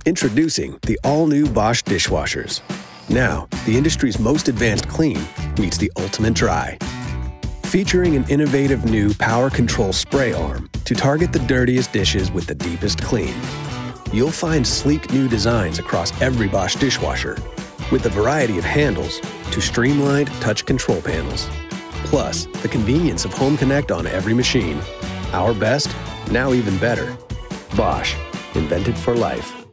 Introducing the all-new Bosch Dishwashers. Now, the industry's most advanced clean meets the ultimate dry. Featuring an innovative new PowerControl spray arm to target the dirtiest dishes with the deepest clean. You'll find sleek new designs across every Bosch dishwasher, with a variety of handles to streamlined touch control panels. Plus, the convenience of Home Connect on every machine. Our best, now even better. Bosch, invented for life.